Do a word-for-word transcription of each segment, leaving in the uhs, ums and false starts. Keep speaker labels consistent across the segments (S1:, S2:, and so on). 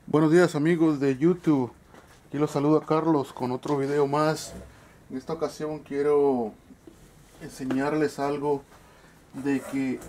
S1: Buenos días amigos de YouTube, aquí los saluda Carlos con otro video más. En esta ocasión quiero enseñarles algo de que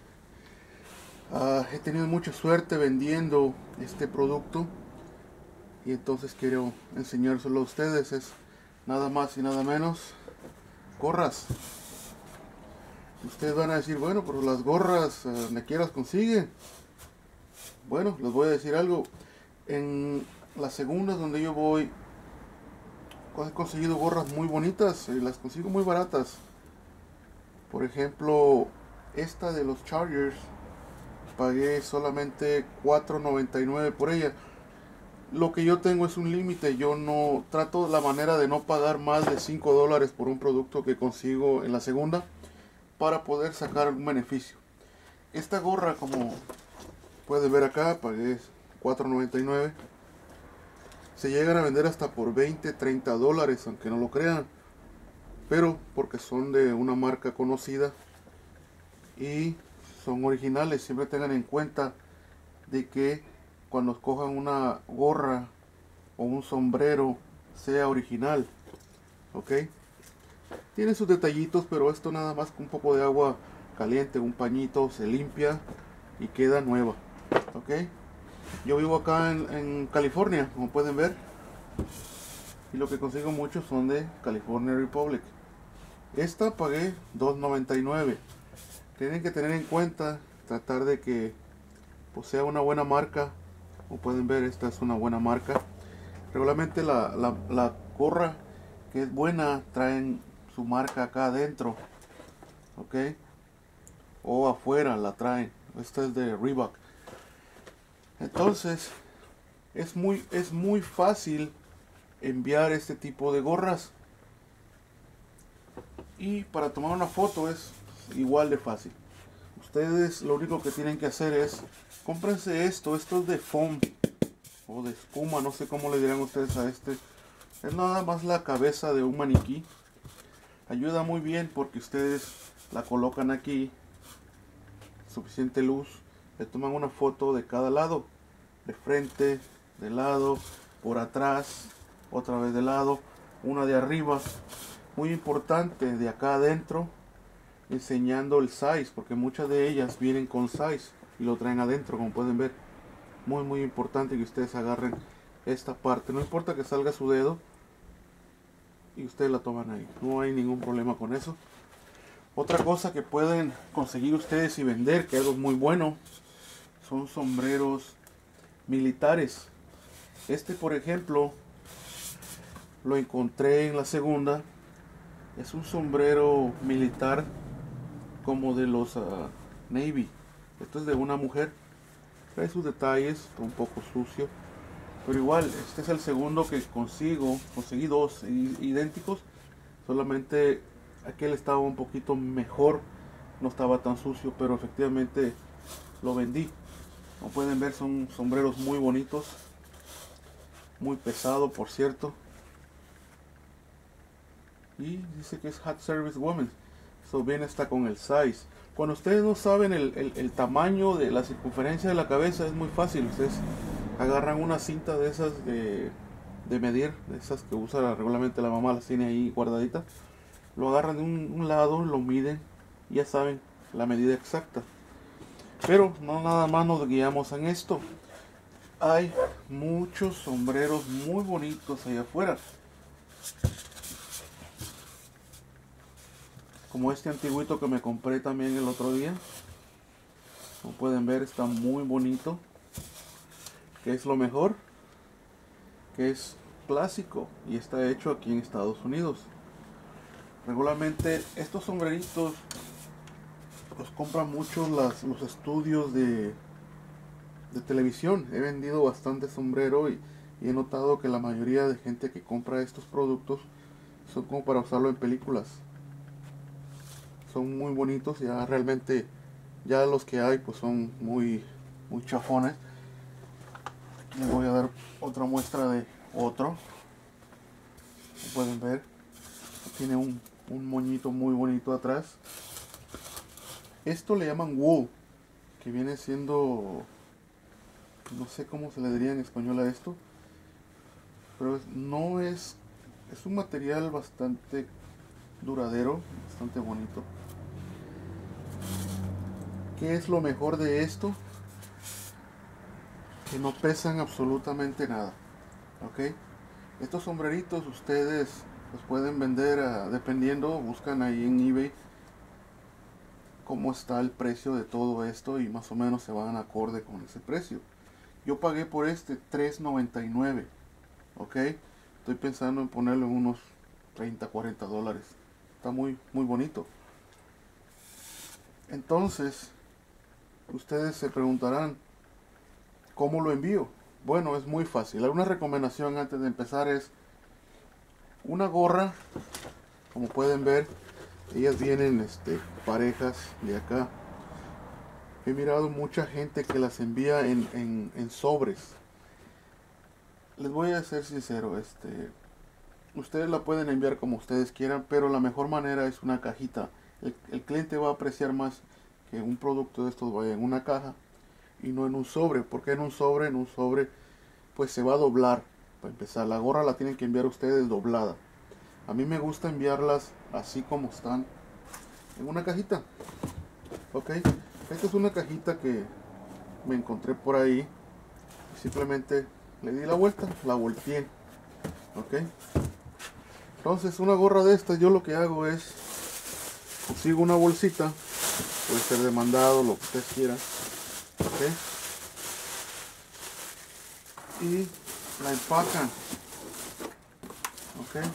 S1: uh, he tenido mucha suerte vendiendo este producto y entonces quiero enseñárselo a ustedes. Es nada más y nada menos gorras. Ustedes van a decir, bueno, pero las gorras uh, ¿me quieras consiguen? Bueno, les voy a decir algo. En las segundas donde yo voy, he conseguido gorras muy bonitas y las consigo muy baratas. Por ejemplo, esta de los Chargers, pagué solamente cuatro noventa y nueve por ella. Lo que yo tengo es un límite. Yo no trato la manera de no pagar más de cinco dólares por un producto que consigo en la segunda para poder sacar algún beneficio. Esta gorra, como pueden ver acá, pagué cuatro noventa y nueve. Se llegan a vender hasta por veinte, treinta dólares, aunque no lo crean, pero porque son de una marca conocida y son originales. Siempre tengan en cuenta de que cuando cojan una gorra o un sombrero sea original, ok. Tiene sus detallitos, pero esto nada más con un poco de agua caliente, un pañito, se limpia y queda nueva, ok. Yo vivo acá en, en California, como pueden ver, y lo que consigo muchos son de California Republic. Esta pagué dos noventa y nueve. Tienen que tener en cuenta, tratar de que pues, sea una buena marca. Como pueden ver, esta es una buena marca. Regularmente la, la, la gorra que es buena traen su marca acá adentro, ok, o afuera la traen. Esta es de Reebok. Entonces es muy, es muy fácil enviar este tipo de gorras, y para tomar una foto es igual de fácil. Ustedes lo único que tienen que hacer es cómprense esto. Esto es de foam o de espuma, no sé cómo le dirán ustedes a este. Es nada más la cabeza de un maniquí. Ayuda muy bien porque ustedes la colocan aquí, suficiente luz, le toman una foto de cada lado, de frente, de lado, por atrás, otra vez de lado, una de arriba. Muy importante, de acá adentro, enseñando el size, porque muchas de ellas vienen con size y lo traen adentro, como pueden ver. Muy muy importante que ustedes agarren esta parte, no importa que salga su dedo, y ustedes la toman ahí, no hay ningún problema con eso. Otra cosa que pueden conseguir ustedes y vender, que es algo muy bueno, son sombreros militares. Este, por ejemplo, lo encontré en la segunda. Es un sombrero militar como de los uh, Navy. Esto es de una mujer. Trae sus detalles, está un poco sucio, pero igual, este es el segundo que consigo. Conseguí dos idénticos, solamente aquel estaba un poquito mejor, no estaba tan sucio, pero efectivamente lo vendí. Como pueden ver, son sombreros muy bonitos, muy pesado, por cierto, y dice que es Hot Service Women. So viene hasta con el size. Cuando ustedes no saben el, el, el tamaño de la circunferencia de la cabeza, es muy fácil. Ustedes agarran una cinta de esas de, de medir, de esas que usa regularmente la mamá, las tiene ahí guardadita. Lo agarran de un, un lado, lo miden y ya saben la medida exacta. Pero no nada más nos guiamos en esto. Hay muchos sombreros muy bonitos allá afuera, como este antiguito que me compré también el otro día. Como pueden ver, está muy bonito. Que es lo mejor, que es clásico y está hecho aquí en Estados Unidos. Regularmente estos sombreritos los compran mucho las, los estudios de, de televisión. He vendido bastante sombrero y, y he notado que la mayoría de gente que compra estos productos son como para usarlo en películas. Son muy bonitos, ya realmente ya los que hay pues son muy, muy chafones. Les voy a dar otra muestra de otro. Como pueden ver, tiene un, un moñito muy bonito atrás. Esto le llaman wool, que viene siendo no sé cómo se le diría en español a esto, pero es- no es, es un material bastante duradero, bastante bonito. ¿Qué es lo mejor de esto? Que no pesan absolutamente nada, ¿ok? Estos sombreritos ustedes los pueden vender a- dependiendo, buscan ahí en eBay cómo está el precio de todo esto y más o menos se van acorde con ese precio. Yo pagué por este tres noventa y nueve, ¿ok? Estoy pensando en ponerlo en unos treinta, cuarenta dólares. Está muy, muy bonito. Entonces, ustedes se preguntarán, ¿cómo lo envío? Bueno, es muy fácil. Una recomendación antes de empezar es una gorra, como pueden ver, ellas vienen este, parejas de acá. He mirado mucha gente que las envía en, en, en sobres. Les voy a ser sincero, este, ustedes la pueden enviar como ustedes quieran, pero la mejor manera es una cajita. El, el cliente va a apreciar más que un producto de estos vaya en una caja y no en un sobre, porque en un sobre, en un sobre, pues se va a doblar. Para empezar, la gorra la tienen que enviar ustedes doblada. A mí me gusta enviarlas así como están, en una cajita. Ok, esta es una cajita que me encontré por ahí. Simplemente le di la vuelta, la volteé. Ok, entonces una gorra de estas yo lo que hago es consigo una bolsita, puede ser de mandado, lo que ustedes quieran. Ok, y la empacan. Ok,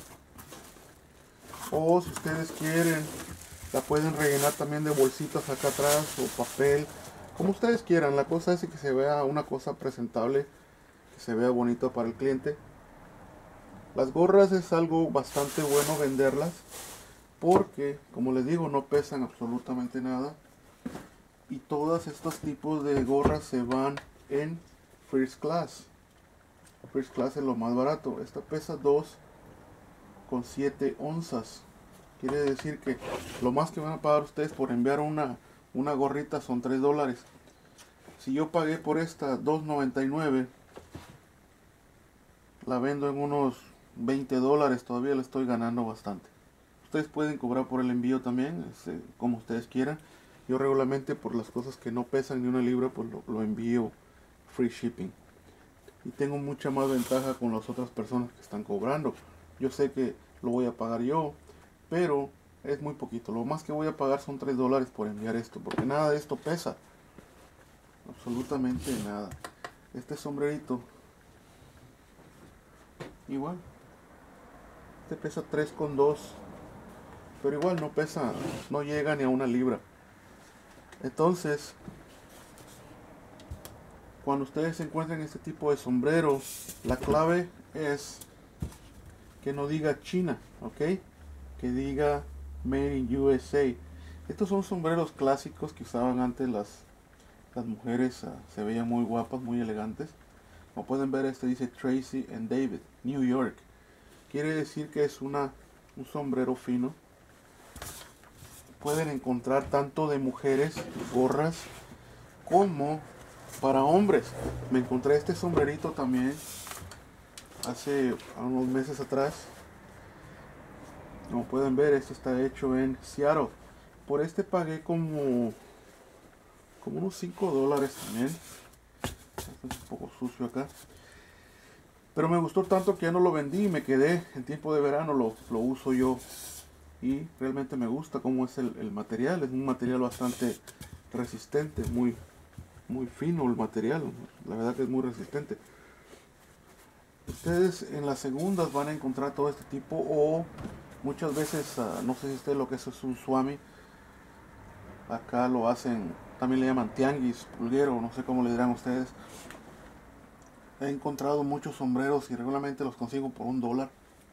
S1: o si ustedes quieren la pueden rellenar también de bolsitas acá atrás o papel, como ustedes quieran. La cosa es que se vea una cosa presentable, que se vea bonito para el cliente. Las gorras es algo bastante bueno venderlas porque, como les digo, no pesan absolutamente nada y todos estos tipos de gorras se van en First Class. First Class es lo más barato. Esta pesa dos con siete onzas. Quiere decir que lo más que van a pagar ustedes por enviar una, una gorrita son tres dólares. Si yo pagué por esta dos noventa y nueve, la vendo en unos veinte dólares. Todavía le estoy ganando bastante. Ustedes pueden cobrar por el envío también, este, como ustedes quieran. Yo regularmente por las cosas que no pesan ni una libra, pues lo, lo envío free shipping. Y tengo mucha más ventaja con las otras personas que están cobrando. Yo sé que lo voy a pagar yo, pero es muy poquito. Lo más que voy a pagar son tres dólares por enviar esto, porque nada de esto pesa. Absolutamente nada. Este sombrerito, igual. Este pesa tres con dos, pero igual no pesa, no llega ni a una libra. Entonces, cuando ustedes encuentren este tipo de sombrero, la clave es que no diga China, ¿ok? Que diga Made in U S A. Estos son sombreros clásicos que usaban antes las, las mujeres, uh, se veían muy guapas, muy elegantes. Como pueden ver, este dice Tracy and David, New York. Quiere decir que es una, un sombrero fino. Pueden encontrar tanto de mujeres, gorras, como para hombres. Me encontré este sombrerito también hace unos meses atrás. Como pueden ver, este está hecho en Seattle. Por este pagué como, como unos cinco dólares también. Este es un poco sucio acá. Pero me gustó tanto que ya no lo vendí y me quedé. En tiempo de verano lo, lo uso yo. Y realmente me gusta cómo es el, el material. Es un material bastante resistente, muy, muy fino el material. La verdad que es muy resistente. Ustedes en las segundas van a encontrar todo este tipo, o muchas veces, uh, no sé si ustedes lo que es, es un swami. Acá lo hacen, también le llaman tianguis, pulguero, no sé cómo le dirán ustedes. He encontrado muchos sombreros y regularmente los consigo por un dólar.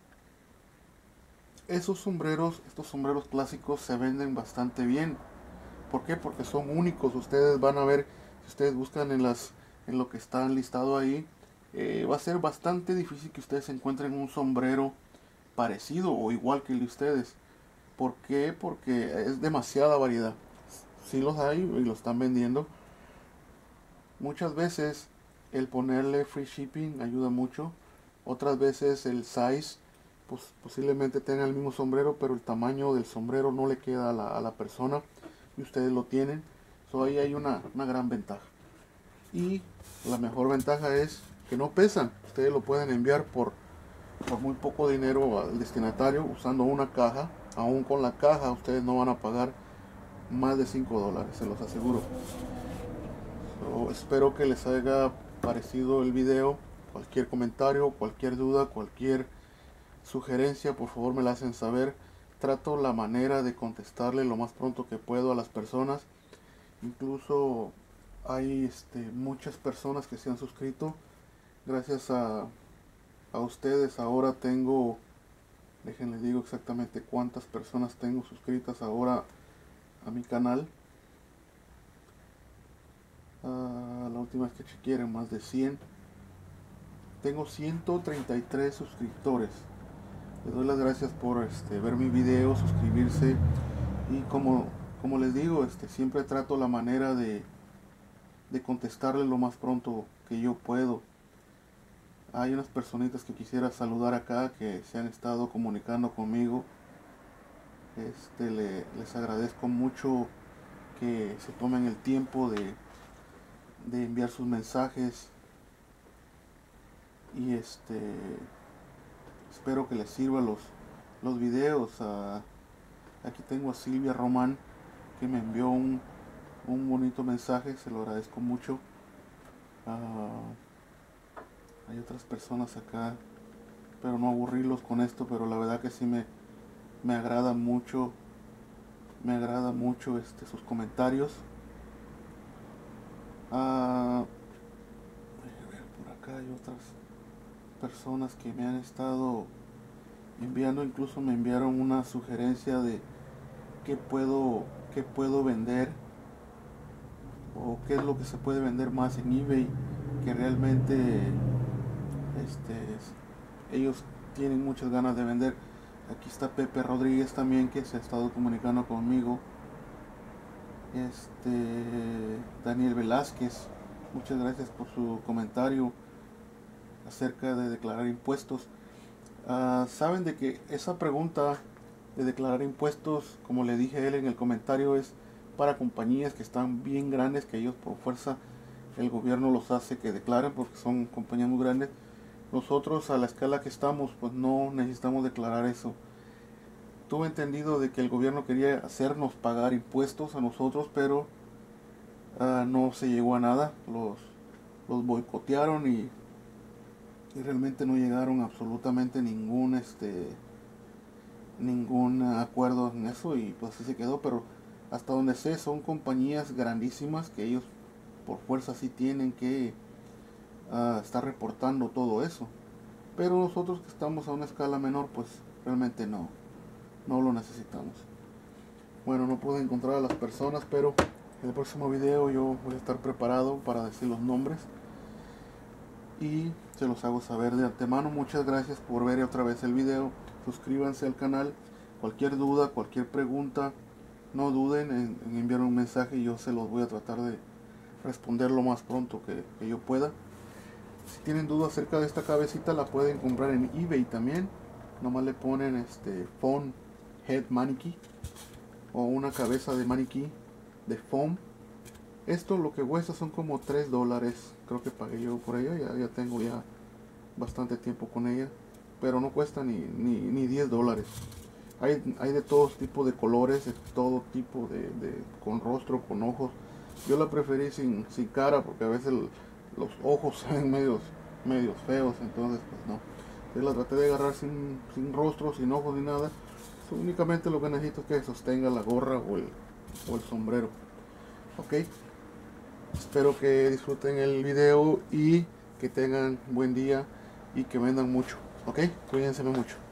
S1: Esos sombreros, estos sombreros clásicos se venden bastante bien. ¿Por qué? Porque son únicos. Ustedes van a ver, si ustedes buscan en las, en lo que está listado ahí, eh, va a ser bastante difícil que ustedes encuentren un sombrero parecido o igual que el de ustedes. ¿Por qué? Porque es demasiada variedad. Sí los hay y los están vendiendo. Muchas veces el ponerle free shipping ayuda mucho. Otras veces el size, pues posiblemente tenga el mismo sombrero, pero el tamaño del sombrero no le queda a la, a la persona y ustedes lo tienen. So ahí hay una, una gran ventaja. Y la mejor ventaja es que no pesan. Ustedes lo pueden enviar por, por muy poco dinero al destinatario usando una caja. Aún con la caja ustedes no van a pagar más de cinco dólares, se los aseguro. So, espero que les haya parecido el video. Cualquier comentario, cualquier duda, cualquier sugerencia, por favor me la hacen saber. Trato la manera de contestarle lo más pronto que puedo a las personas. Incluso hay este, muchas personas que se han suscrito. Gracias a, a ustedes ahora tengo, déjenles digo exactamente cuántas personas tengo suscritas ahora a mi canal. Uh, la última vez que chequeé eran más de cien. Tengo ciento treinta y tres suscriptores. Les doy las gracias por este, ver mi video, suscribirse. Y como, como les digo, este, siempre trato la manera de, de contestarles lo más pronto que yo puedo. Hay unas personitas que quisiera saludar acá que se han estado comunicando conmigo. Este, le, les agradezco mucho que se tomen el tiempo de, de enviar sus mensajes. Y este espero que les sirvan los, los videos. Uh, aquí tengo a Silvia Román que me envió un, un bonito mensaje, se lo agradezco mucho. Uh, hay otras personas acá, pero no aburrirlos con esto, pero la verdad que sí me, me agrada mucho, me agrada mucho este, sus comentarios. Uh, por acá hay otras personas que me han estado enviando, incluso me enviaron una sugerencia de qué puedo qué puedo vender o qué es lo que se puede vender más en eBay, que realmente este, ellos tienen muchas ganas de vender. Aquí está Pepe Rodríguez también, que se ha estado comunicando conmigo. Este Daniel Velázquez, muchas gracias por su comentario acerca de declarar impuestos. Uh, saben de que esa pregunta de declarar impuestos, como le dije a él en el comentario, es para compañías que están bien grandes, que ellos por fuerza el gobierno los hace que declaren porque son compañías muy grandes. Nosotros a la escala que estamos pues no necesitamos declarar eso. Tuve entendido de que el gobierno quería hacernos pagar impuestos a nosotros, pero uh, no se llegó a nada. Los, los boicotearon y y realmente no llegaron absolutamente ningún este ningún acuerdo en eso y pues así se quedó. Pero hasta donde sé son compañías grandísimas que ellos por fuerza sí tienen que uh, estar reportando todo eso, pero nosotros que estamos a una escala menor pues realmente no no lo necesitamos. Bueno, no pude encontrar a las personas, pero en el próximo video yo voy a estar preparado para decir los nombres y se los hago saber de antemano. Muchas gracias por ver otra vez el video. Suscríbanse al canal. Cualquier duda, cualquier pregunta, no duden en, en enviar un mensaje y yo se los voy a tratar de responder lo más pronto que, que yo pueda. Si tienen duda acerca de esta cabecita, la pueden comprar en eBay también. Nomás le ponen este Foam Head Maniquí o una cabeza de maniquí de foam. Esto lo que cuesta son como tres dólares. Creo que pagué yo por ella. Ya, ya tengo ya bastante tiempo con ella. Pero no cuesta ni, ni, ni diez dólares. Hay, hay de todos tipos de colores. De todo tipo de, de... con rostro, con ojos. Yo la preferí sin, sin cara. Porque a veces el, los ojos se ven medios, medios feos. Entonces pues no. Yo la traté de agarrar sin, sin rostro, sin ojos ni nada. So, únicamente lo que necesito es que sostenga la gorra o el, o el sombrero. Ok. Espero que disfruten el video y que tengan buen día y que vendan mucho. Ok, cuídense mucho.